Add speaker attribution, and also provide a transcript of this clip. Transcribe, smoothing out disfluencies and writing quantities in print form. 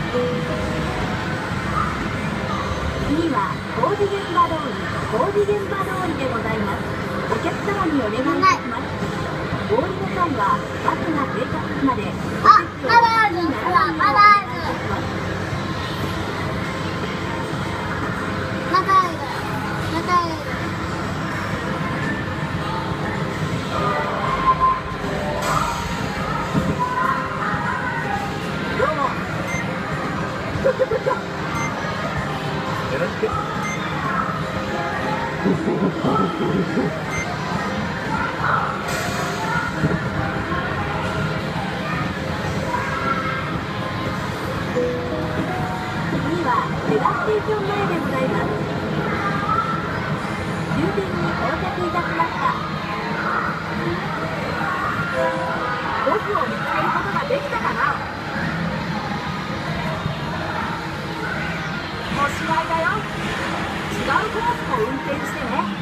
Speaker 1: 次は工事現場通りでございます。お客様にお願いいたします。お降りの際はバスが停車するまでお席をお立ちにならないようお願いいたします。どうも。よろしく。次はメガステーション前でございます。終点に到着いたしました。僕を見つけることができたかな。おしまいだよ。違うコースを運転してね。